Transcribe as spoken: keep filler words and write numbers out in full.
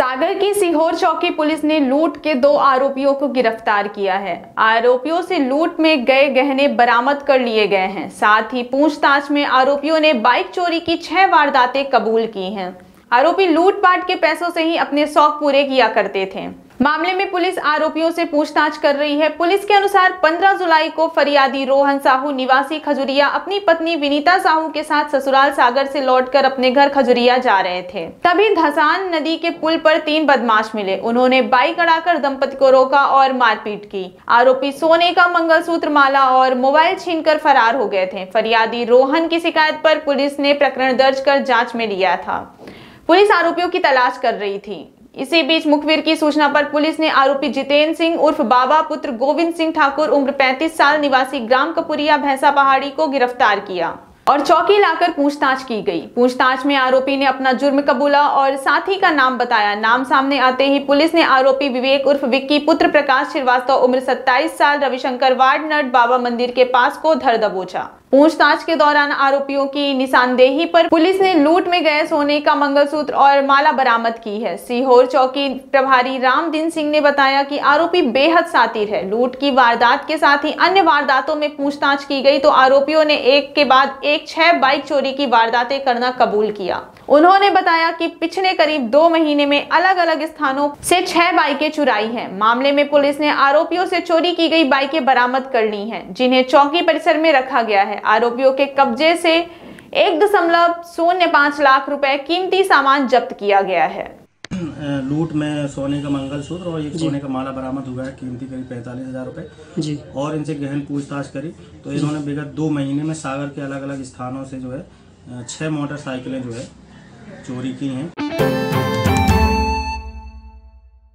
सागर की सीहोर चौकी पुलिस ने लूट के दो आरोपियों को गिरफ्तार किया है। आरोपियों से लूट में गए गहने बरामद कर लिए गए हैं। साथ ही पूछताछ में आरोपियों ने बाइक चोरी की छह वारदातें कबूल की हैं। आरोपी लूटपाट के पैसों से ही अपने शौक पूरे किया करते थे। मामले में पुलिस आरोपियों से पूछताछ कर रही है। पुलिस के अनुसार पंद्रह जुलाई को फरियादी रोहन साहू निवासी खजुरिया अपनी पत्नी विनीता साहू के साथ ससुराल सागर से लौटकर अपने घर खजुरिया जा रहे थे। तभी धसान नदी के पुल पर तीन बदमाश मिले। उन्होंने बाइक अड़ाकर दंपति को रोका और मारपीट की। आरोपी सोने का मंगलसूत्र, माला और मोबाइल छीनकर फरार हो गए थे। फरियादी रोहन की शिकायत पर पुलिस ने प्रकरण दर्ज कर जाँच में लिया था। पुलिस आरोपियों की तलाश कर रही थी। इसी बीच मुखबिर की सूचना पर पुलिस ने आरोपी जितेंद्र सिंह उर्फ बाबा पुत्र गोविंद सिंह ठाकुर उम्र पैंतीस साल निवासी ग्राम कपुरिया भैंसा पहाड़ी को गिरफ्तार किया और चौकी लाकर पूछताछ की गई। पूछताछ में आरोपी ने अपना जुर्म कबूला और साथी का नाम बताया। नाम सामने आते ही पुलिस ने आरोपी विवेक उर्फ विक्की पुत्र प्रकाश श्रीवास्तव उम्र सत्ताईस साल रविशंकर वार्ड नट बाबा मंदिर के पास को धर दबोचा। पूछताछ के दौरान आरोपियों की निशानदेही पर पुलिस ने लूट में गए सोने का मंगलसूत्र और माला बरामद की है। सीहोर चौकी प्रभारी रामदीन सिंह ने बताया कि आरोपी बेहद शातिर है। लूट की वारदात के साथ ही अन्य वारदातों में पूछताछ की गई तो आरोपियों ने एक के बाद एक छह बाइक चोरी की वारदातें करना कबूल किया। उन्होंने बताया कि पिछले करीब दो महीने में अलग अलग स्थानों से छह बाइकें चुराई हैं। मामले में पुलिस ने आरोपियों से चोरी की गई बाइकें बरामद कर ली हैं, जिन्हें चौकी परिसर में रखा गया है। आरोपियों के कब्जे से एक दशमलव शून्य पाँच लाख रुपए कीमती सामान जब्त किया गया है। लूट में सोने का मंगलसूत्र और एक सोने का माला बरामद हुआ है, कीमती करीब पैंतालीस हजार रुपए जी। और इनसे गहन पूछताछ करी तो इन्होंने विगत दो महीने में सागर के अलग अलग स्थानों से जो है छह मोटरसाइकिलें जो है चोरी की हैं।